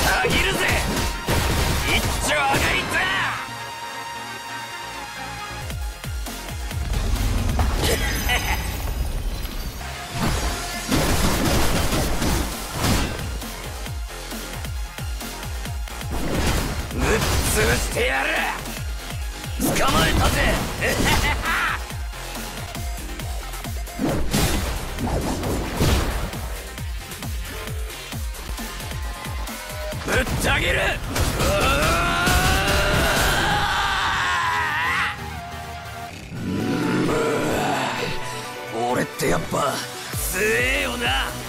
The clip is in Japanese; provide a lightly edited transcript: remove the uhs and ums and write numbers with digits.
たぎるぜ一丁上がりだ。ぶっ潰してやる。捕まえたぜ。ぶった切る。俺ってやっぱ強えよな。